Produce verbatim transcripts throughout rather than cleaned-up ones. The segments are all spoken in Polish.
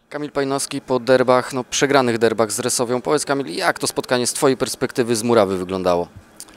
Kamil Pajnowski po derbach, no przegranych derbach z Resowią. Powiedz Kamil, jak to spotkanie z Twojej perspektywy z murawy wyglądało?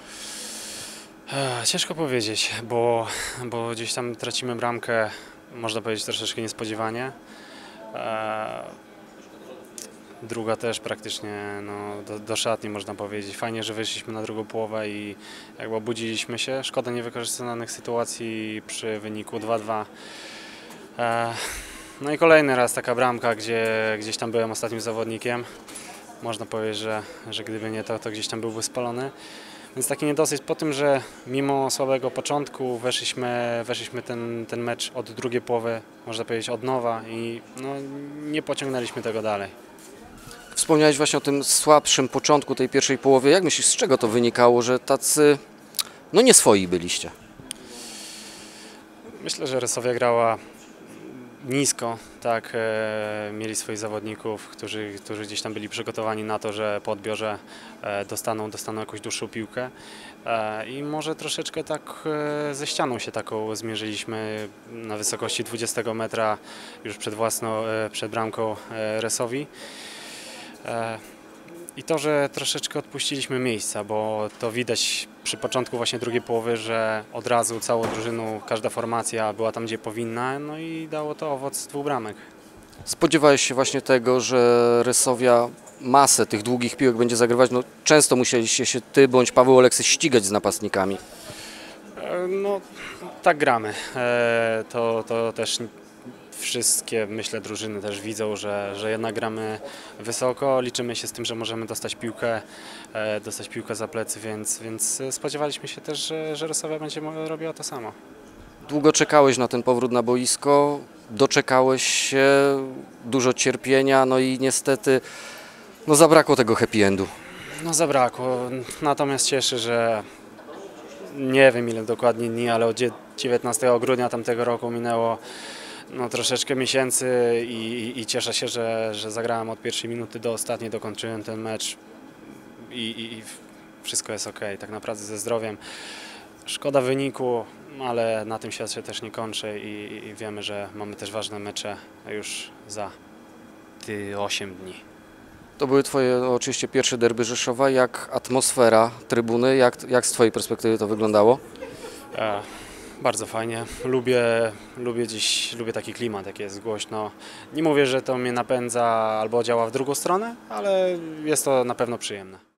Ech, Ciężko powiedzieć, bo, bo gdzieś tam tracimy bramkę, można powiedzieć troszeczkę niespodziewanie. Eee, Druga też praktycznie no, do, do szatni, można powiedzieć. Fajnie, że wyszliśmy na drugą połowę i jakby obudziliśmy się. Szkoda niewykorzystanych sytuacji przy wyniku dwa dwa. Eee, No i kolejny raz taka bramka, gdzie gdzieś tam byłem ostatnim zawodnikiem. Można powiedzieć, że, że gdyby nie to, to gdzieś tam byłby spalony. Więc taki niedosyt po tym, że mimo słabego początku weszliśmy, weszliśmy ten, ten mecz od drugiej połowy, można powiedzieć od nowa i no, nie pociągnęliśmy tego dalej. Wspomniałeś właśnie o tym słabszym początku tej pierwszej połowy. Jak myślisz, z czego to wynikało, że tacy, no nie swoi byliście? Myślę, że Resowia grała nisko, tak, e, mieli swoich zawodników, którzy, którzy gdzieś tam byli przygotowani na to, że po odbiorze e, dostaną, dostaną jakąś dłuższą piłkę e, i może troszeczkę tak e, ze ścianą się taką zmierzyliśmy na wysokości dwudziestego metra już przed własną, e, przed bramką e, Resowi. E, I to, że troszeczkę odpuściliśmy miejsca, bo to widać przy początku właśnie drugiej połowy, że od razu całą drużyną, każda formacja była tam, gdzie powinna, no i dało to owoc dwóch bramek. Spodziewałeś się właśnie tego, że Resowia masę tych długich piłek będzie zagrywać? No, często musieliście się Ty bądź Paweł Oleksy ścigać z napastnikami. E, No, tak gramy. E, To, to też wszystkie, myślę, drużyny też widzą, że, że jednak gramy wysoko, liczymy się z tym, że możemy dostać piłkę, e, dostać piłkę za plecy, więc, więc spodziewaliśmy się też, że, że Resowia będzie robiła to samo. Długo czekałeś na ten powrót na boisko, doczekałeś się, dużo cierpienia, no i niestety no zabrakło tego happy endu. No zabrakło, natomiast cieszę, że nie wiem ile dokładnie dni, ale od dziewiętnastego grudnia tamtego roku minęło no, troszeczkę miesięcy i, i, i cieszę się, że, że zagrałem od pierwszej minuty do ostatniej, dokończyłem ten mecz i, i, i wszystko jest ok, tak naprawdę ze zdrowiem. Szkoda wyniku, ale na tym świat się też nie kończy i, i wiemy, że mamy też ważne mecze już za osiem dni. To były Twoje oczywiście pierwsze derby Rzeszowa. Jak atmosfera trybuny, jak, jak z Twojej perspektywy to wyglądało? E, Bardzo fajnie. Lubię, lubię dziś, lubię taki klimat, jak jest głośno. Nie mówię, że to mnie napędza albo działa w drugą stronę, ale jest to na pewno przyjemne.